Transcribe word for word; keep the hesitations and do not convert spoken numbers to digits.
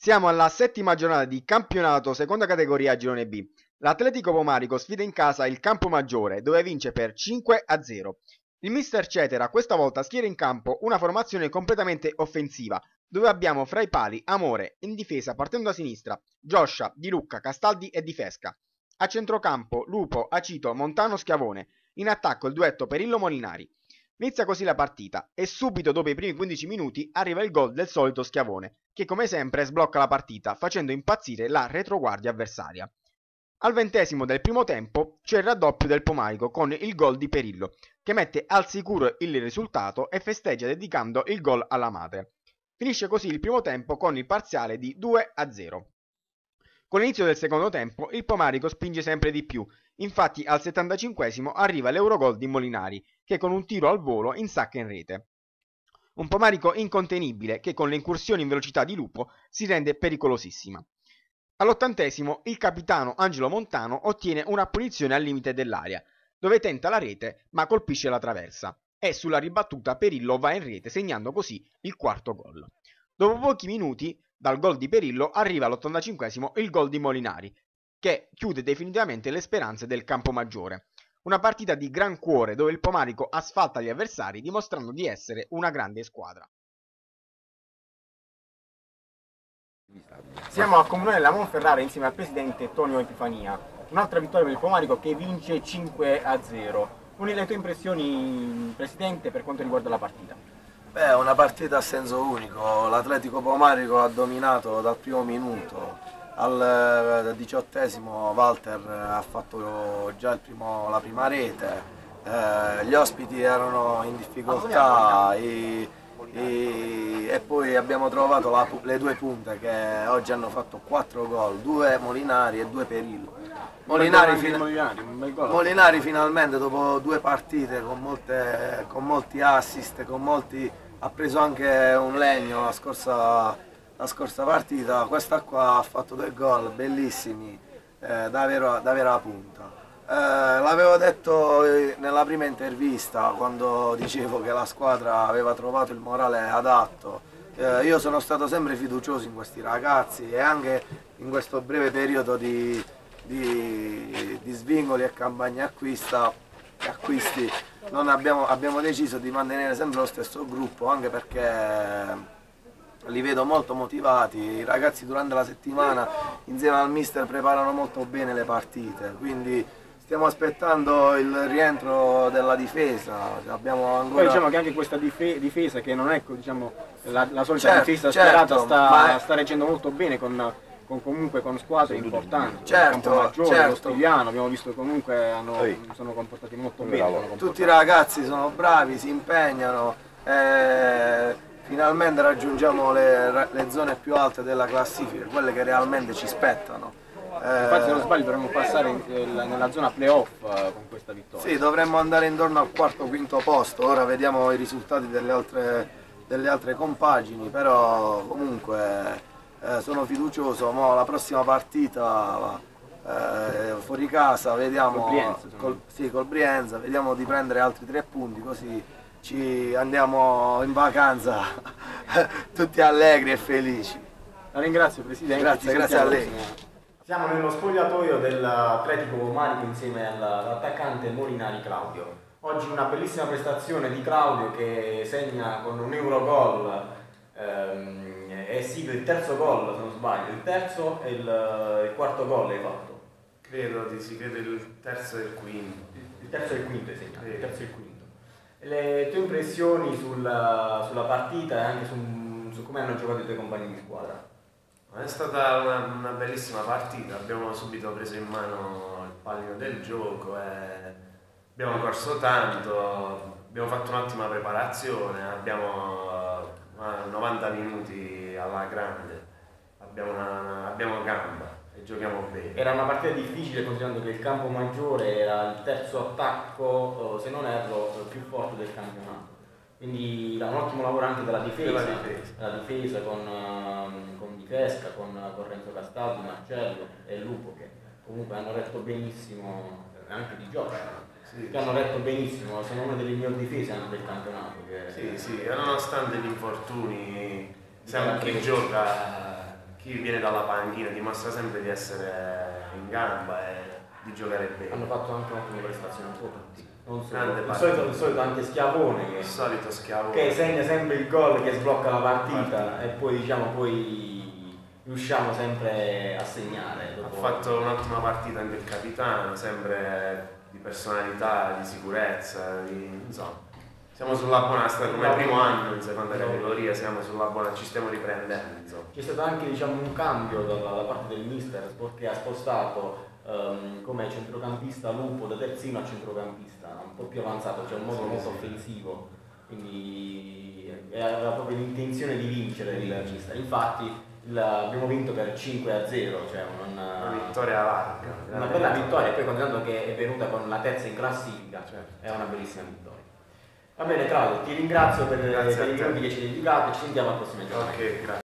Siamo alla settima giornata di campionato seconda categoria girone B. L'Atletico Pomarico sfida in casa il Campomaggiore, dove vince per cinque a zero. Il mister Cetera questa volta schiera in campo una formazione completamente offensiva, dove abbiamo fra i pali Amore, in difesa partendo da sinistra, Gioscia, Di Lucca, Castaldi e Di Fesca. A centrocampo Lupo, Acito, Montano, Schiavone. In attacco il duetto Perillo-Molinari. Inizia così la partita e subito dopo i primi quindici minuti arriva il gol del solito Schiavone, che come sempre sblocca la partita facendo impazzire la retroguardia avversaria. Al ventesimo del primo tempo c'è il raddoppio del Pomarico con il gol di Perillo, che mette al sicuro il risultato e festeggia dedicando il gol alla madre. Finisce così il primo tempo con il parziale di due a zero. Con l'inizio del secondo tempo il Pomarico spinge sempre di più, infatti al settantacinquesimo arriva l'Eurogol di Molinari, che con un tiro al volo insacca in rete. Un Pomarico incontenibile che con le incursioni in velocità di Lupo si rende pericolosissima. All'ottantesimo il capitano Angelo Montano ottiene una punizione al limite dell'area, dove tenta la rete ma colpisce la traversa, e sulla ribattuta Perillo va in rete segnando così il quarto gol. Dopo pochi minuti dal gol di Perillo arriva all'ottantacinquesimo il gol di Molinari, che chiude definitivamente le speranze del Campomaggiore. Una partita di gran cuore dove il Pomarico asfalta gli avversari dimostrando di essere una grande squadra. Siamo al Comunale della Monferrara insieme al presidente Tonio Epifania. Un'altra vittoria per il Pomarico che vince cinque a zero. Quali le tue impressioni, presidente, per quanto riguarda la partita? Beh, una partita a senso unico. L'Atletico Pomarico ha dominato dal primo minuto. Al diciottesimo Walter ha fatto già il primo, la prima rete. Eh, gli ospiti erano in difficoltà. I, E, e poi abbiamo trovato la, le due punte che oggi hanno fatto quattro gol, due Molinari e due Perillo. Molinari, fina Molinari, un bel gol. Molinari finalmente dopo due partite con, molte, con molti assist, con molti, ha preso anche un legno la scorsa, la scorsa partita, questa qua ha fatto due gol bellissimi, eh, da vera da punta. Eh, l'avevo detto nella prima intervista quando dicevo che la squadra aveva trovato il morale adatto. Eh, io sono stato sempre fiducioso in questi ragazzi e anche in questo breve periodo di, di, di svingoli e campagne acquista, acquisti non abbiamo, abbiamo deciso di mantenere sempre lo stesso gruppo, anche perché li vedo molto motivati. I ragazzi durante la settimana insieme al mister preparano molto bene le partite, quindi stiamo aspettando il rientro della difesa. Abbiamo ancora... Poi diciamo che anche questa dife difesa, che non è, diciamo, la, la solita certo, difesa certo, sperata, sta, è... sta reggendo molto bene con, con comunque con squadre importanti. Certo, Campomaggiore, certo. lo Stigliano, abbiamo visto comunque hanno, sono comportati molto bene. Comportati. Tutti i ragazzi sono bravi, si impegnano, eh, finalmente raggiungiamo le, le zone più alte della classifica, quelle che realmente ci spettano. Infatti se non sbaglio dovremmo passare in, nella zona playoff uh, con questa vittoria. Sì, dovremmo andare intorno al quarto o quinto posto, ora vediamo i risultati delle altre, delle altre compagini, però comunque eh, sono fiducioso. Mo la prossima partita eh, fuori casa vediamo col Brienza, col, sì, col Brienza, vediamo di prendere altri tre punti, così ci andiamo in vacanza tutti allegri e felici. La ringrazio Presidente. Grazie, grazie a lei. Siamo nello spogliatoio dell'Atletico Pomarico insieme all'attaccante Molinari Claudio. Oggi una bellissima prestazione di Claudio che segna con un Eurogol ehm, e sigla il terzo gol, se non sbaglio, il terzo e il, il quarto gol hai fatto. Credo di sì, credo il terzo e il quinto. Il, il terzo e il quinto hai segnato, il terzo e il quinto. Le tue impressioni sulla, sulla partita e anche su, su come hanno giocato i tuoi compagni di squadra? È stata una, una bellissima partita, abbiamo subito preso in mano il pallino del gioco e abbiamo corso tanto, abbiamo fatto un'ottima preparazione, abbiamo uh, novanta minuti alla grande, abbiamo, una, abbiamo gamba e giochiamo bene. Era una partita difficile considerando che il Campomaggiore era il terzo attacco, se non erro, più forte del campionato. Quindi un ottimo lavoro anche della difesa, della difesa, della difesa con, con Di Fesca, con, con Renzo Castaldi, Marcello e Lupo, che comunque hanno retto benissimo, anche Di Gioscia, sì, che hanno retto benissimo, sono una delle migliori difese anche del campionato. Che sì, sì, nonostante gli infortuni, siamo chi gioca chi viene dalla panchina dimostra sempre di essere in gamba e di giocare bene. Hanno fatto anche un'ottima prestazione un po' tutti. Non solo. Grande Il solito, il solito anche Schiavone che, Il solito Schiavone. che segna sempre il gol, che sblocca la partita, Partita. e poi diciamo poi riusciamo sempre a segnare. Ha Dopo... fatto un'ottima partita anche il capitano, sempre di personalità, di sicurezza, di, insomma. Siamo sulla buona strada, come primo anno in seconda categoria, siamo sulla buona, ci stiamo riprendendo. Insomma. C'è stato anche diciamo, un cambio dalla, da parte del mister perché ha spostato um, come centrocampista Lupo da terzino a centrocampista, un po' più avanzato, cioè un modo Sì, molto sì. offensivo, quindi aveva proprio l'intenzione di vincere il mister. Infatti il, abbiamo vinto per cinque a zero, cioè una, Una vittoria larga. una bella vittoria, e poi considerando che è venuta con la terza in classifica, Certo. è una bellissima vittoria. Va bene Claudio, ti ringrazio per, Grazie per a i te. minuti che ci hai dedicato e ci sentiamo al prossimo giorno. Ok, grazie.